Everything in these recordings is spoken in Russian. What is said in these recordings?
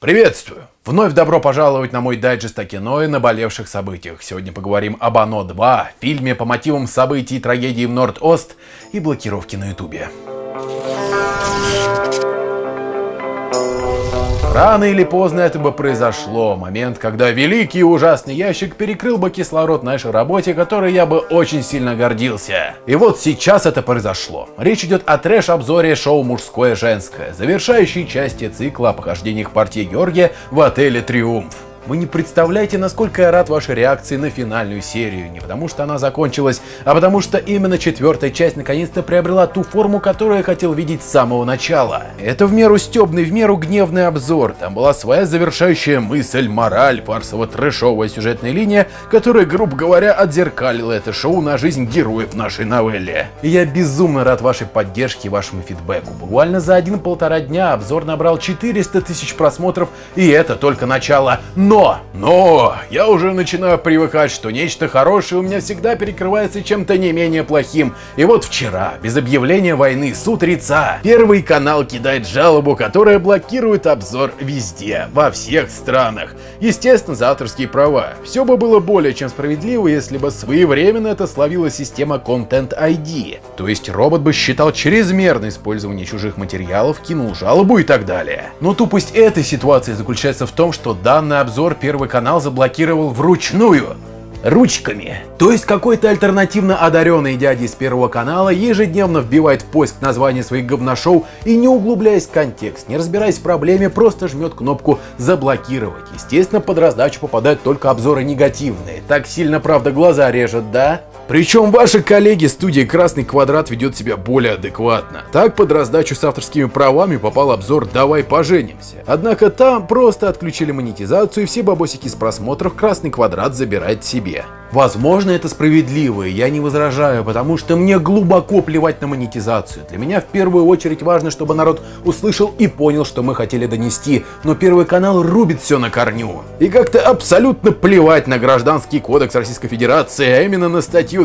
Приветствую! Вновь добро пожаловать на мой дайджест о кино и наболевших событиях. Сегодня поговорим об «Оно 2», фильме по мотивам событий трагедии в Норд-Ост и блокировки на ютубе. Рано или поздно это бы произошло. Момент, когда великий и ужасный ящик перекрыл бы кислород нашей работе, которой я бы очень сильно гордился. И вот сейчас это произошло. Речь идет о трэш-обзоре шоу «Мужское женское», завершающей части цикла о похождениях партии Георгия в отеле «Триумф». Вы не представляете, насколько я рад вашей реакции на финальную серию. Не потому что она закончилась, а потому что именно четвертая часть наконец-то приобрела ту форму, которую я хотел видеть с самого начала. Это в меру стебный, в меру гневный обзор. Там была своя завершающая мысль, мораль, фарсово-трэшовая сюжетная линия, которая, грубо говоря, отзеркалила это шоу на жизнь героев нашей новелле. И я безумно рад вашей поддержке и вашему фидбэку. Буквально за 1-1,5 дня обзор набрал 400 тысяч просмотров, и это только начало. Но я уже начинаю привыкать, что нечто хорошее у меня всегда перекрывается чем-то не менее плохим. И вот вчера, без объявления войны с утреца, Первый канал кидает жалобу, которая блокирует обзор везде, во всех странах. Естественно, за авторские права. Все бы было более чем справедливо, если бы своевременно это словила система Content ID. То есть робот бы считал чрезмерное использование чужих материалов, кинул жалобу и так далее. Но тупость этой ситуации заключается в том, что данный обзор Первый канал заблокировал вручную, ручками. То есть какой-то альтернативно одаренный дядя из Первого канала ежедневно вбивает в поиск название своих говношоу и, не углубляясь в контекст, не разбираясь в проблеме, просто жмет кнопку «Заблокировать». Естественно, под раздачу попадают только обзоры негативные. Так сильно, правда, глаза режет, да? Причем ваши коллеги студии «Красный квадрат» ведет себя более адекватно. Так под раздачу с авторскими правами попал обзор «Давай поженимся». Однако там просто отключили монетизацию, и все бабосики с просмотров «Красный квадрат» забирает себе. Возможно, это справедливо, и я не возражаю, потому что мне глубоко плевать на монетизацию. Для меня в первую очередь важно, чтобы народ услышал и понял, что мы хотели донести, но Первый канал рубит все на корню. И как-то абсолютно плевать на Гражданский кодекс Российской Федерации, а именно на статью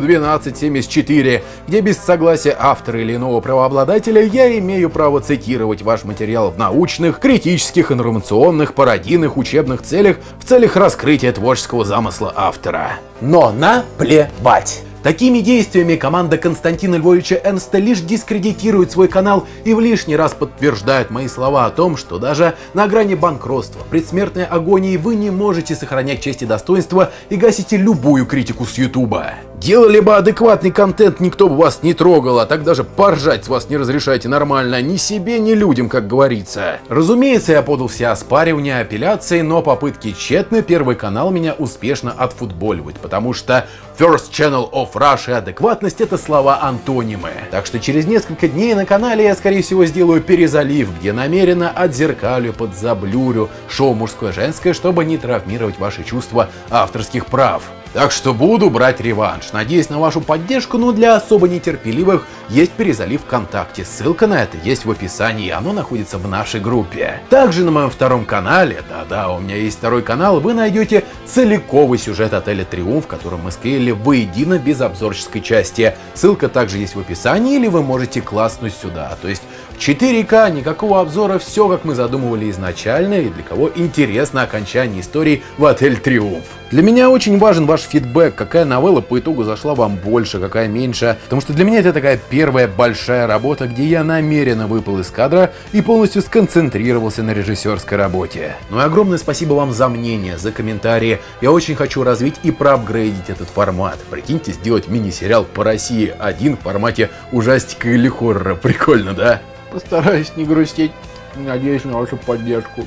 1274, где без согласия автора или иного правообладателя я имею право цитировать ваш материал в научных, критических, информационных, пародийных, учебных целях в целях раскрытия творческого замысла автора. Но наплевать! Такими действиями команда Константина Львовича Эрнста лишь дискредитирует свой канал и в лишний раз подтверждает мои слова о том, что даже на грани банкротства, предсмертной агонии вы не можете сохранять честь и достоинство и гасите любую критику с ютуба. Делали бы адекватный контент, никто бы вас не трогал, а так даже поржать с вас не разрешайте нормально, ни себе, ни людям, как говорится. Разумеется, я подал все оспаривания, апелляции, но попытки тщетны, Первый канал меня успешно отфутболивает, потому что First Channel of Russia и адекватность — это слова-антонимы. Так что через несколько дней на канале я, скорее всего, сделаю перезалив, где намеренно отзеркалю, подзаблюрю шоу «Мужское женское», чтобы не травмировать ваши чувства авторских прав. Так что буду брать реванш. Надеюсь на вашу поддержку, но для особо нетерпеливых есть перезалив ВКонтакте. Ссылка на это есть в описании, оно находится в нашей группе. Также на моем втором канале, да-да, у меня есть второй канал, вы найдете целиковый сюжет отеля «Триумф», который мы склеили воедино без обзорческой части. Ссылка также есть в описании, или вы можете класснуть сюда. То есть в 4К, никакого обзора, все как мы задумывали изначально, и для кого интересно окончание истории в отель «Триумф». Для меня очень важен ваш фидбэк, какая новелла по итогу зашла вам больше, какая меньше, потому что для меня это такая первая большая работа, где я намеренно выпал из кадра и полностью сконцентрировался на режиссерской работе. Ну и огромное спасибо вам за мнение, за комментарии. Я очень хочу развить и проапгрейдить этот формат. Прикиньте, сделать мини-сериал по России один в формате ужастика или хоррора. Прикольно, да? Постараюсь не грустить. Надеюсь на вашу поддержку.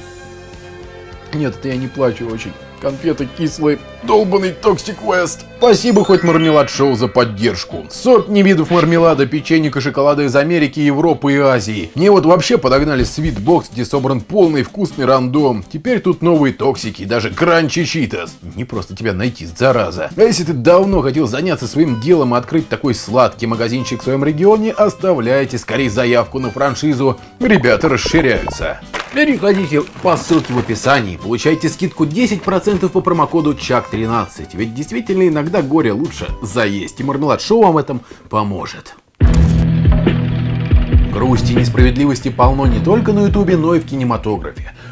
Нет, это я не плачу очень. Конфеты кислые, долбанный Toxic West. Спасибо хоть Мармелад Шоу за поддержку. Сотни видов мармелада, печенья и шоколада из Америки, Европы и Азии. Мне вот вообще подогнали Sweetbox, где собран полный вкусный рандом. Теперь тут новые токсики, даже Crunchy Cheetos. Не просто тебя найти, зараза. А если ты давно хотел заняться своим делом и открыть такой сладкий магазинчик в своем регионе, оставляйте скорее заявку на франшизу. Ребята расширяются. Переходите по ссылке в описании, получайте скидку 10% по промокоду ЧАК13, ведь действительно иногда горе лучше заесть, и Мармелад Шоу вам в этом поможет. Грусти и несправедливости полно не только на ютубе, но и в кинематографе.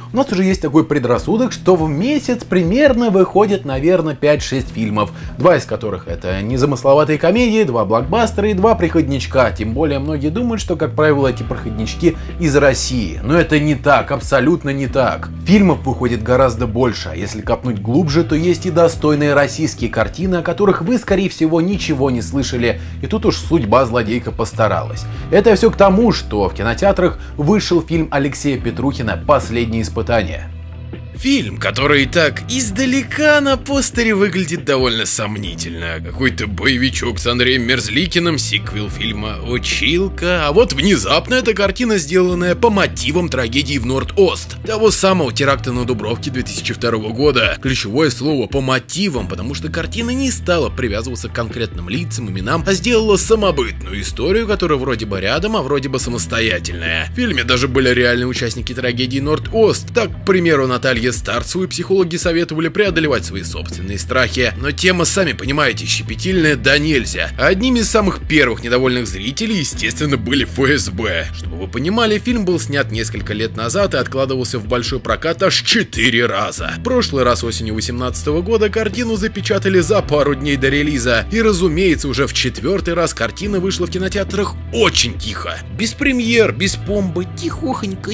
у нас уже есть такой предрассудок, что в месяц примерно выходит, наверное, 5-6 фильмов, 2 из которых это незамысловатые комедии, 2 блокбастера и 2 проходничка. Тем более многие думают, что, как правило, эти проходнички из России. Но это не так, абсолютно не так. Фильмов выходит гораздо больше, а если копнуть глубже, то есть и достойные российские картины, о которых вы, скорее всего, ничего не слышали. И тут уж судьба злодейка постаралась. Это все к тому, что в кинотеатрах вышел фильм Алексея Петрухина «Последнее испытание». Фильм, который так издалека на постере выглядит довольно сомнительно. Какой-то боевичок с Андреем Мерзликиным, сиквел фильма «Училка». А вот внезапно эта картина, сделанная по мотивам трагедии в Норд-Ост, того самого теракта на Дубровке 2002 года. Ключевое слово «по мотивам», потому что картина не стала привязываться к конкретным лицам, именам, а сделала самобытную историю, которая вроде бы рядом, а вроде бы самостоятельная. В фильме даже были реальные участники трагедии Норд-Ост. Так, к примеру, Наталья Старцеву и психологи советовали преодолевать свои собственные страхи. Но тема, сами понимаете, щепетильная да нельзя. Одними из самых первых недовольных зрителей, естественно, были ФСБ. Чтобы вы понимали, фильм был снят несколько лет назад и откладывался в большой прокат аж 4 раза. В прошлый раз осенью 2018 года картину запечатали за пару дней до релиза. И, разумеется, уже в 4-й раз картина вышла в кинотеатрах очень тихо. Без премьер, без помпы, тихохонько.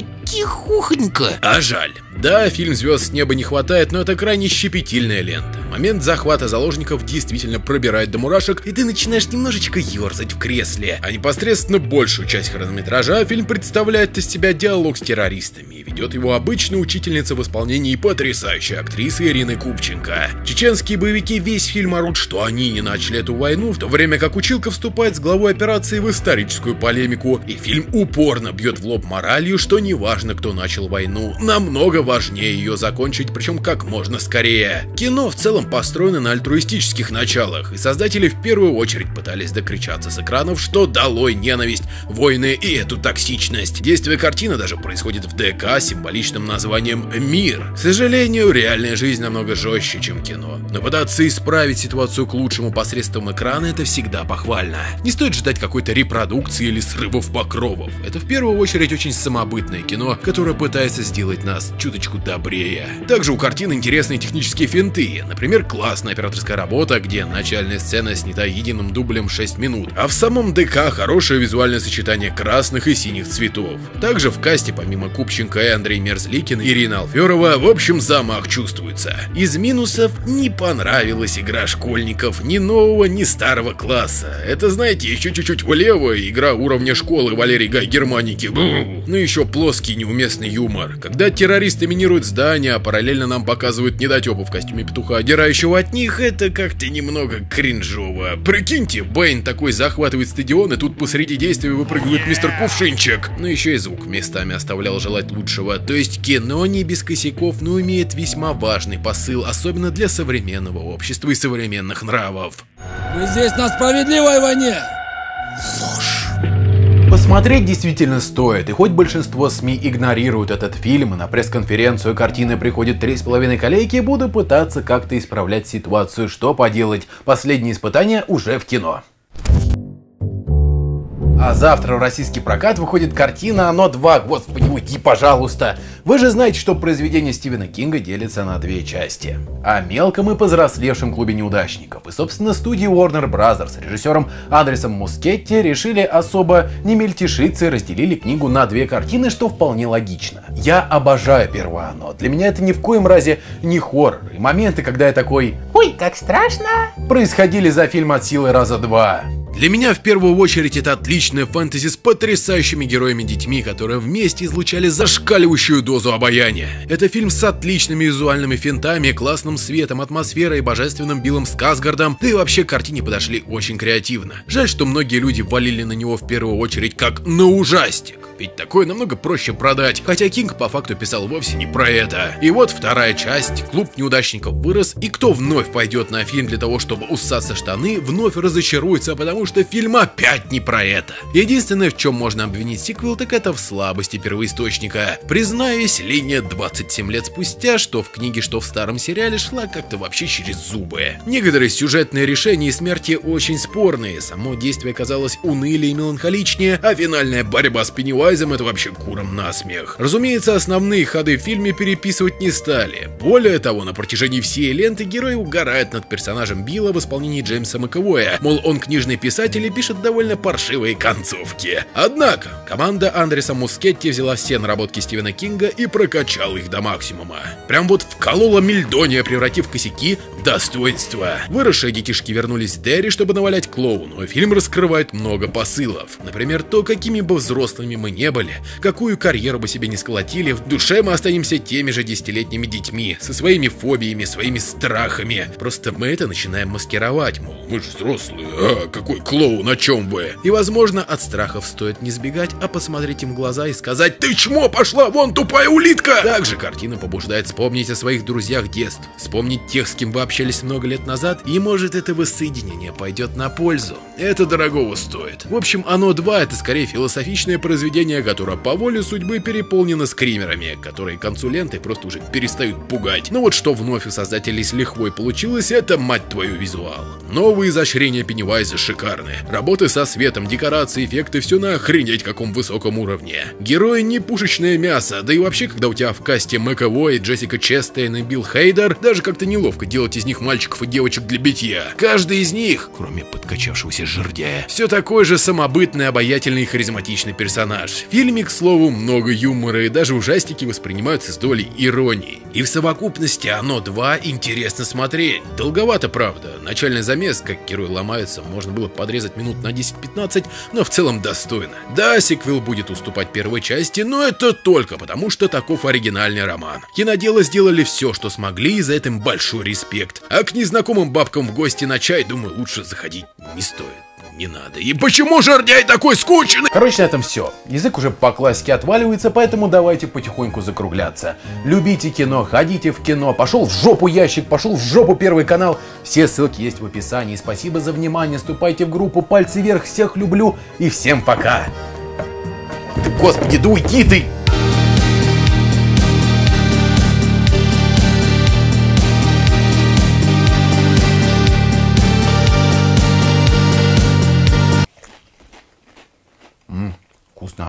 А жаль. Да, фильм звезд с неба не хватает, но это крайне щепетильная лента. Момент захвата заложников действительно пробирает до мурашек, и ты начинаешь немножечко ерзать в кресле. А непосредственно большую часть хронометража фильм представляет из себя диалог с террористами, и ведет его обычная учительница в исполнении потрясающей актрисы Ирины Купченко. Чеченские боевики весь фильм орут, что они не начали эту войну, в то время как училка вступает с главой операции в историческую полемику, и фильм упорно бьет в лоб моралью, что не важно, кто начал войну, намного важнее ее закончить, причем как можно скорее. Кино в целом построено на альтруистических началах, и создатели в первую очередь пытались докричаться с экранов, что долой ненависть, войны и эту токсичность. Действие картины даже происходит в ДК с символичным названием «Мир». К сожалению, реальная жизнь намного жестче, чем кино. Но пытаться исправить ситуацию к лучшему посредством экрана — это всегда похвально. Не стоит ждать какой-то репродукции или срывов покровов. Это в первую очередь очень самобытное кино, которое пытается сделать нас чуточку добрее. Также у картины интересные технические финты. Например, классная операторская работа, где начальная сцена снята единым дублем 6 минут, а в самом ДК хорошее визуальное сочетание красных и синих цветов. Также в касте помимо Купченко и Андрей Мерзликин, Ирина Алферова, в общем, замах чувствуется. Из минусов не понравилась игра школьников ни нового, ни старого класса. Это, знаете, еще чуть-чуть влево игра уровня школы Валерий Гай Германики. Ну еще плоский неуместный юмор. Когда террористы минируют здания, а параллельно нам показывают недотепу в костюме петуха, одирающего от них, это как-то немного кринжово. Прикиньте, Бэйн такой захватывает стадион, и тут посреди действия выпрыгивает мистер Кувшинчик. Ну еще и звук местами оставлял желать лучшего. То есть кино не без косяков, но имеет весьма важный посыл, особенно для современного общества и современных нравов. Мы здесь на справедливой войне! Посмотреть действительно стоит, и хоть большинство СМИ игнорируют этот фильм, и на пресс-конференцию картины приходит 3,5 коллеги, буду пытаться как-то исправлять ситуацию. Что поделать, последнее испытание уже в кино. А завтра в российский прокат выходит картина «Оно 2». Господи, уйди, пожалуйста. Вы же знаете, что произведение Стивена Кинга делится на 2 части. О мелком и повзрослевшем клубе неудачников. И, собственно, студии Warner Bros. С режиссером Андресом Мускетти решили особо не мельтешиться и разделили книгу на 2 картины, что вполне логично. Я обожаю первое «Оно». Для меня это ни в коем разе не хоррор. И моменты, когда я такой «Ой, как страшно!» происходили за фильм от силы раза 2. Для меня в первую очередь это отличная фэнтези с потрясающими героями-детьми, которые вместе излучали зашкаливающую дозу обаяния. Это фильм с отличными визуальными финтами, классным светом, атмосферой и божественным Биллом Скарсгардом, да и вообще к картине подошли очень креативно. Жаль, что многие люди валили на него в первую очередь как на ужастик. Ведь такое намного проще продать, хотя Кинг по факту писал вовсе не про это. И вот вторая часть, клуб неудачников вырос, и кто вновь пойдет на фильм для того, чтобы уссаться штаны, вновь разочаруется, потому что фильм опять не про это. Единственное, в чем можно обвинить сиквел, так это в слабости первоисточника. Признаюсь, линия 27 лет спустя, что в книге, что в старом сериале, шла как-то вообще через зубы. Некоторые сюжетные решения и смерти очень спорные, само действие казалось унылее и меланхоличнее, а финальная борьба с Пеннивайзом Пеннивайзом это вообще куром насмех. Разумеется, основные ходы в фильме переписывать не стали. Более того, на протяжении всей ленты герой угорает над персонажем Билла в исполнении Джеймса Макэвоя, мол, он книжный писатель и пишет довольно паршивые концовки. Однако, команда Андреса Мускетти взяла все наработки Стивена Кинга и прокачала их до максимума. Прям вот вколола Мельдония, превратив косяки в достоинство. Выросшие детишки вернулись в Дерри, чтобы навалять клоуну, и фильм раскрывает много посылов. Например, то, какими бы взрослыми мы не были, какую карьеру бы себе не сколотили, в душе мы останемся теми же 10-летними детьми, со своими фобиями, своими страхами. Просто мы это начинаем маскировать, мол, мы же взрослые, а какой клоун, о чем вы? И возможно, от страхов стоит не сбегать, а посмотреть им в глаза и сказать: «Ты чмо, пошла вон, тупая улитка!» Также картина побуждает вспомнить о своих друзьях детства, вспомнить тех, с кем вы общались много лет назад, и может это воссоединение пойдет на пользу. Это дорогого стоит. В общем, «Оно 2» — это скорее философичное произведение, которое по воле судьбы переполнено скримерами, которые к концу ленты просто уже перестают пугать. Но вот что вновь у создателей с лихвой получилось, это, мать твою, визуал. Новые изощрения Пеннивайза шикарные. Работы со светом, декорации, эффекты — все на охренеть каком высоком уровне. Герои не пушечное мясо, да и вообще, когда у тебя в касте Макэвой, Джессика Честейн и Билл Хейдер, даже как-то неловко делать из них мальчиков и девочек для битья. Каждый из них, кроме подкачавшегося жердяя, все такой же самобытный, обаятельный и харизматичный персонаж. В фильме, к слову, много юмора, и даже ужастики воспринимаются с долей иронии. И в совокупности «Оно 2» интересно смотреть. Долговато, правда. Начальный замес, как герой ломается, можно было подрезать минут на 10-15, но в целом достойно. Да, сиквел будет уступать первой части, но это только потому, что таков оригинальный роман. Киноделы сделали все, что смогли, и за это им большой респект. А к незнакомым бабкам в гости на чай, думаю, лучше заходить не стоит. Не надо. И почему жердяй такой скучный? Короче, на этом все. Язык уже по классике отваливается, поэтому давайте потихоньку закругляться. Любите кино, ходите в кино. Пошел в жопу ящик, пошел в жопу Первый канал. Все ссылки есть в описании. Спасибо за внимание. Вступайте в группу «Пальцы вверх». Всех люблю и всем пока. Ты, господи, да уйди ты!